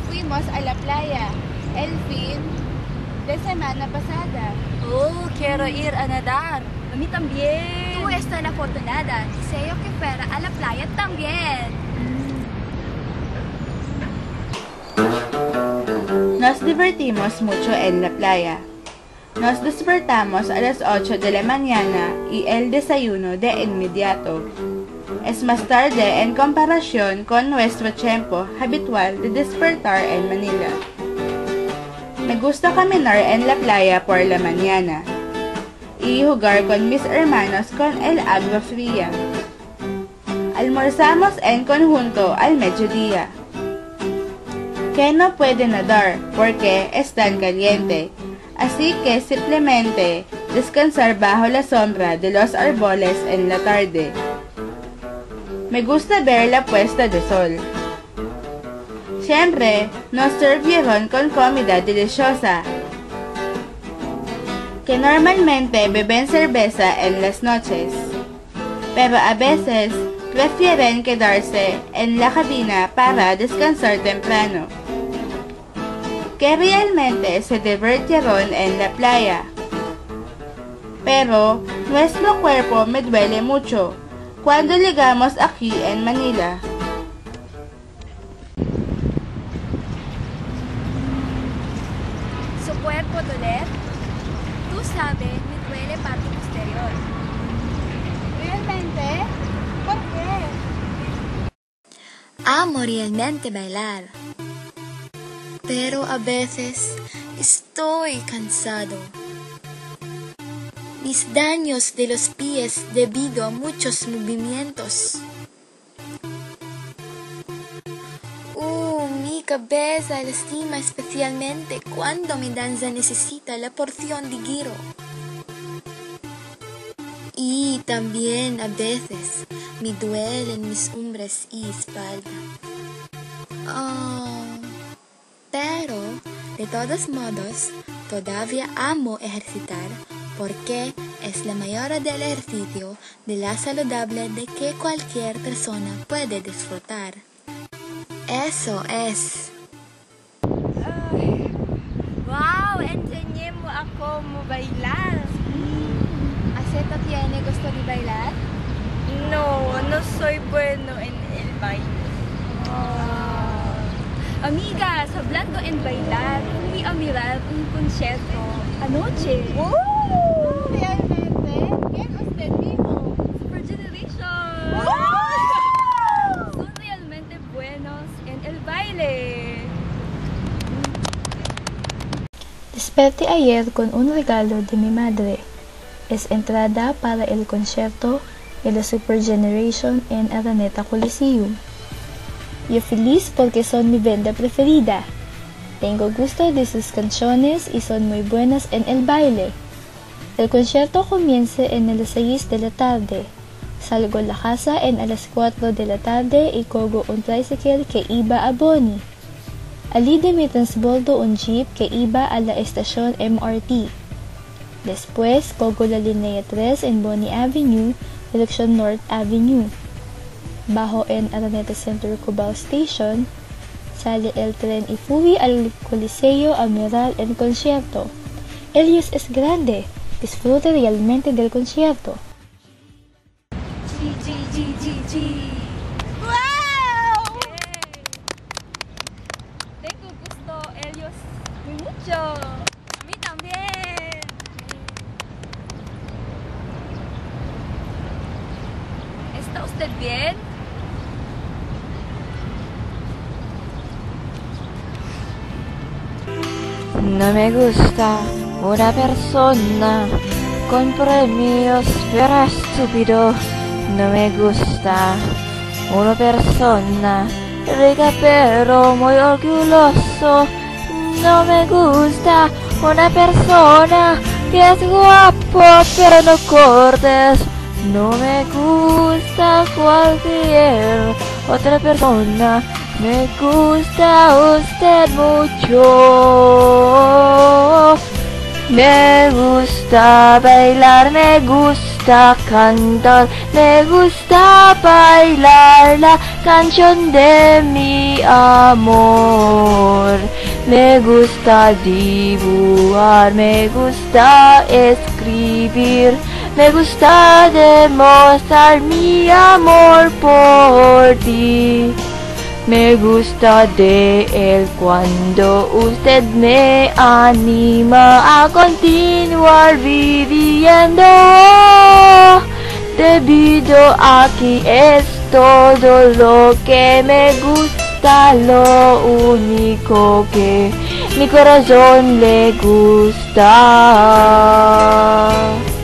fuimos a la playa el fin de semana pasada. Oh, quiero ir a nadar. A mí también. Tú estás tan afortunada. Deseo que fuera a la playa también. Nos divertimos mucho en la playa. Nos despertamos a las 8 de la mañana y el desayuno de inmediato. Es más tarde en comparación con nuestro tiempo habitual de despertar en Manila. Me gusta caminar en la playa por la mañana y jugar con mis hermanos con el agua fría. Almorzamos en conjunto al mediodía. Que no puede nadar porque es tan caliente, así que simplemente descansar bajo la sombra de los árboles en la tarde. Me gusta ver la puesta de sol. Siempre nos sirvieron con comida deliciosa, que normalmente beben cerveza en las noches, pero a veces prefieren quedarse en la cabina para descansar temprano. Que realmente se divirtieron en la playa, pero nuestro cuerpo me duele mucho cuando llegamos aquí en Manila. Su cuerpo doler. Tú sabes, me duele parte posterior. ¿Realmente? ¿Por qué? Amo realmente bailar, pero a veces estoy cansado. Mis daños de los pies debido a muchos movimientos. Mi cabeza lastima especialmente cuando mi danza necesita la porción de giro. Y también a veces me duelen mis hombros y espalda. Pero, de todos modos, todavía amo ejercitar porque es la mayor del ejercicio de la saludable de que cualquier persona puede disfrutar. Eso es. Wow, enseñé mo ako mo bailar. ¿Acepta tiene gusto de bailar? No, no soy bueno en el baile. Amigas, hablando en bailar, fui a mirar un concierto anoche. ¿Realmente? ¿Quién usted dijo? Super Generation. Son realmente buenos en el baile. Desperté ayer con un regalo de mi madre. Es entrada para el concierto de la Super Generation en Araneta Coliseum. Yo feliz porque son mi banda preferida. Tengo gusto de sus canciones y son muy buenas en el baile. El concierto comienza en las 6 de la tarde. Salgo la casa a las 4 de la tarde y cojo un tricycle que iba a Boni. Ali de mi transbordo un jeep que iba a la estación MRT. Después, cojo la línea 3 en Boni Avenue, dirección North Avenue. Bajo en Araneta Center Cubao Station, sale el tren y fui al Coliseo a mirar el concierto. Ellos es grande, disfrute realmente del concierto. ¡Wow! Tengo gusto ellos muy mucho. A mí también. ¿Está usted bien? No me gusta una persona con premios pero estúpido. No me gusta una persona rica pero muy orgulloso. No me gusta una persona que es guapo pero no cortes. No me gusta cualquier otra persona. Me gusta usted mucho. Me gusta bailar, me gusta gusta cantar, me gusta bailar la canción de mi amor. Me gusta dibujar, me gusta escribir, me gusta demostrar mi amor por ti. Me gusta de él cuando usted me anima a continuar viviendo. Debido a que es todo lo que me gusta, lo único que mi corazón le gusta.